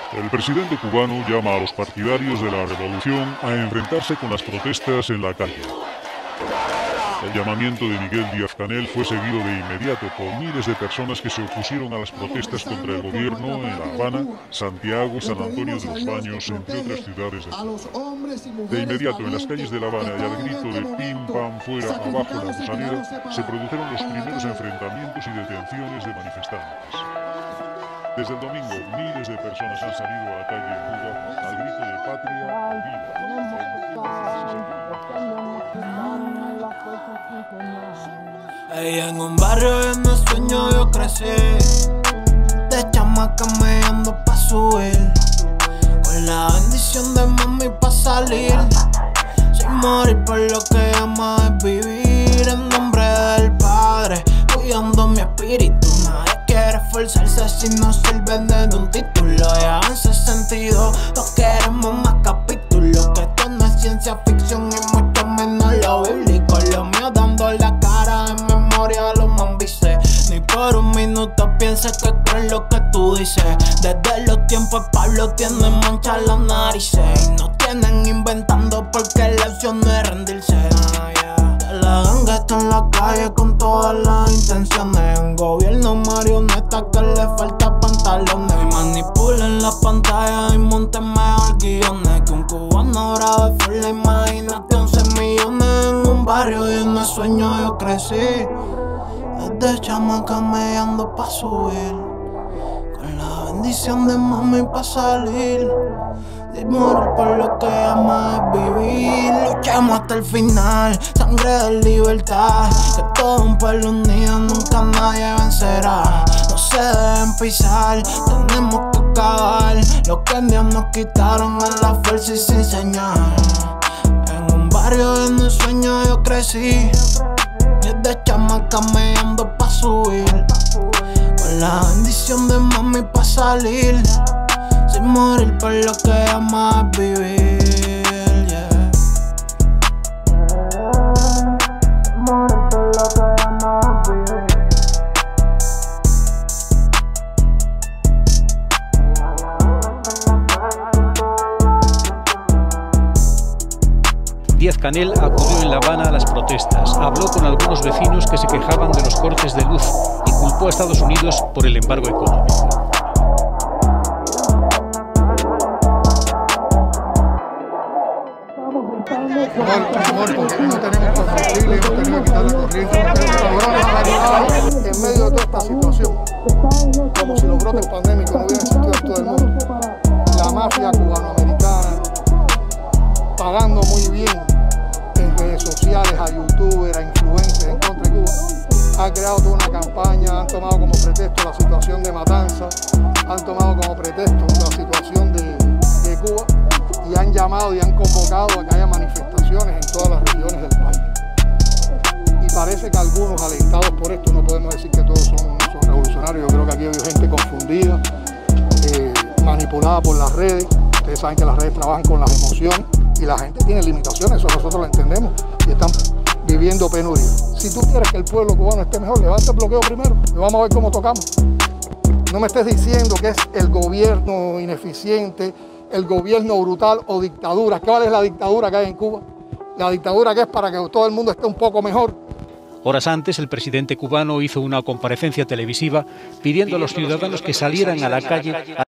El presidente cubano llama a los partidarios de la revolución a enfrentarse con las protestas en la calle. El llamamiento de Miguel Díaz-Canel fue seguido de inmediato por miles de personas que se opusieron a las protestas contra el gobierno en La Habana, Santiago, San Antonio de los Baños, entre otras ciudades de Cuba. De inmediato, en las calles de La Habana y al grito de "pim, pam, fuera, abajo la gusanera", se produjeron los primeros enfrentamientos y detenciones de manifestantes. Desde el domingo, miles de personas han salido a la calle en Cuba al grito de "Patria, viva". Ahí en un barrio en el sueño yo crecí, de chamaca me ando pa' subir, con la bendición de mami pa' salir, sin morir por lo que ama es vivir, en nombre del Padre, cuidando mi espíritu. Nadie quiere esforzarse si no sirve de un título. Ya en 62 no queremos más capítulos, que esto no es ciencia ficción y mucho menos lo bíblico. Lo mío dando la cara en memoria lo mambicé. Ni por un minuto pienses que crees lo que tú dices. Desde los tiempos Pablo tiene mancha en las narices, y nos tienen inventando porque la opción no es rendirse. La ganga está en la calle con todas las intenciones. Un gobierno marioneta que le falta pantalones. Y manipulen la pantalla y monten mejor guiones. Que un cubano grave fue la imagínate 11 millones. En un barrio y en el sueño yo crecí, desde chamaca me ando pa' subir, con la bendición de mami pa' salir, de morir por lo que ama es vivir. Luchemos hasta el final, sangre de libertad, que todo un pueblo unido nunca nadie vencerá. No se deben pisar, tenemos que acabar lo que Dios nos quitaron en la fuerza y sin señal. En un barrio en el sueño yo crecí, desde chamaca me ando pa' subir, con la bendición de mami pa' salir, sin morir por lo que ama es vivir, yeah. Morir por lo que ama es vivir. Díaz-Canel acudió en La Habana a las protestas, habló con algunos vecinos que se quejaban de los cortes de luz y culpó a Estados Unidos por el embargo económico. Porque no tenemos combustible, no tenemos que quitar la corriente, en medio de toda esta situación, como si los brotes pandémicos no hubieran existido en todo el mundo. La mafia cubanoamericana, pagando muy bien en redes sociales a youtubers, a influencers en contra de Cuba, ha creado toda una campaña, han tomado como pretexto la situación de Matanzas, han tomado como pretexto la situación de Cuba, y han llamado y han convocado a que haya manifestaciones en todas las regiones del país. Y parece que algunos alentados por esto, no podemos decir que todos son revolucionarios, yo creo que aquí hay gente confundida, manipulada por las redes. Ustedes saben que las redes trabajan con las emociones y la gente tiene limitaciones, eso nosotros lo entendemos, y están viviendo penuria. Si tú quieres que el pueblo cubano esté mejor, levanta el bloqueo primero y vamos a ver cómo tocamos. No me estés diciendo que es el gobierno ineficiente, el gobierno brutal o dictadura. ¿Cuál es la dictadura que hay en Cuba? La dictadura que es para que todo el mundo esté un poco mejor. Horas antes, el presidente cubano hizo una comparecencia televisiva pidiendo a los ciudadanos que salieran a la calle